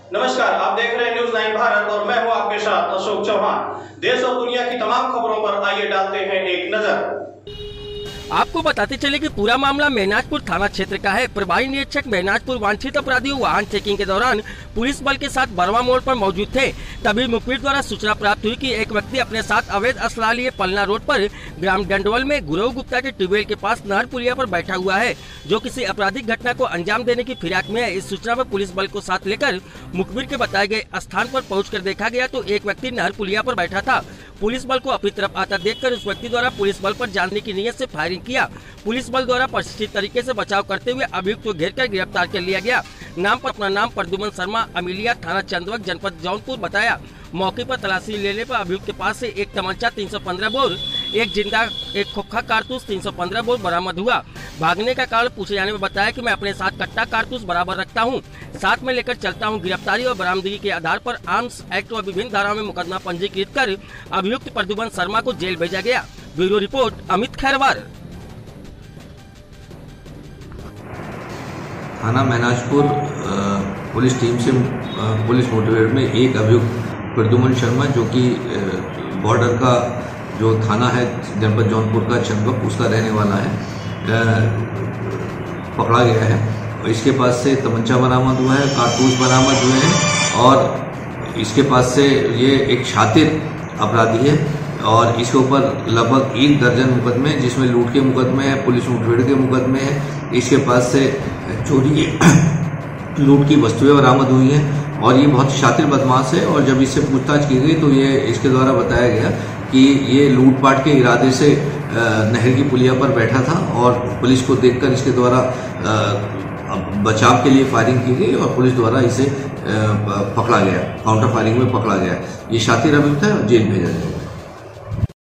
नमस्कार, आप देख रहे हैं न्यूज़ 9 भारत और मैं हूं आपके साथ अशोक चौहान। देश और दुनिया की तमाम खबरों पर आइए डालते हैं एक नजर। आपको बताते चले कि पूरा मामला मेहनाजपुर थाना क्षेत्र का है। प्रभारी निरीक्षक मेहनाजपुर वांछित अपराधियों वाहन चेकिंग के दौरान पुलिस बल के साथ बरवा मोड़ पर मौजूद थे। तभी मुखबिर द्वारा सूचना प्राप्त हुई कि एक व्यक्ति अपने साथ अवैध असला लिए पलना रोड पर ग्राम डंडवल में गुरु गुप्ता के ट्यूबवेल के पास नहर पुलिया पर बैठा हुआ है, जो किसी आपराधिक घटना को अंजाम देने की फिराक में है। इस सूचना पर पुलिस बल को साथ लेकर मुखबिर के बताए गए स्थान पर पहुंचकर देखा गया तो एक व्यक्ति नहर पुलिया पर बैठा था। पुलिस बल को अपनी तरफ आता देखकर उस व्यक्ति द्वारा पुलिस बल पर जानने की नीयत से फायरिंग किया। पुलिस बल द्वारा परिष्कृत तरीके से बचाव करते हुए अभियुक्त को घेर कर गिरफ्तार कर लिया गया। नाम पर अपना नाम प्रद्युमन शर्मा, अमीलिया, थाना चंदवक, जनपद जौनपुर बताया। मौके पर तलाशी लेने पर अभियुक्त के पास से एक तमंचा 315 बोर, एक जिंदा, एक खोखा कारतूस 315 बोर बरामद हुआ। भागने का कारण पूछे जाने में बताया कि मैं अपने साथ कट्टा कारतूस बराबर रखता हूं, साथ में लेकर चलता हूं। गिरफ्तारी और बरामदगी के आधार पर आर्म्स एक्ट व विभिन्न धाराओं में मुकदमा पंजीकृत कर अभियुक्त प्रद्युमन शर्मा को जेल भेजा गया। Bureau report Amit Khairwar. थाना मेहनाजपुर पुलिस टीम से पुलिस मोटिवेट में एक अभियुक्त प्रद्युमन शर्मा, जो कि बॉर्डर का जो थाना है जनपद जौनपुर का चंदवक, उसका रहने वाला है, पकड़ा गया है। इसके पास से तमंचा बरामद हुआ है, कारतूस बरामद हुए हैं और इसके पास से ये एक शातिर अपराधी है और इसके ऊपर लगभग 1 दर्जन मुकदमे, जिसमें लूट के मुकदमे हैं, पुलिस मुठभेड़ के मुकदमे हैं। इसके पास से चोरी लूट की वस्तुएं बरामद हुई हैं और ये बहुत शातिर बदमाश है। और जब इससे पूछताछ की गई तो ये इसके द्वारा बताया गया कि ये लूटपाट के इरादे से नहर की पुलिया पर बैठा था और पुलिस को देखकर इसके द्वारा बचाव के लिए फायरिंग की गई और पुलिस द्वारा इसे पकड़ा गया, काउंटर फायरिंग में पकड़ा गया। ये शातिर अभियुक्त है और जेल भेजा जाएगा।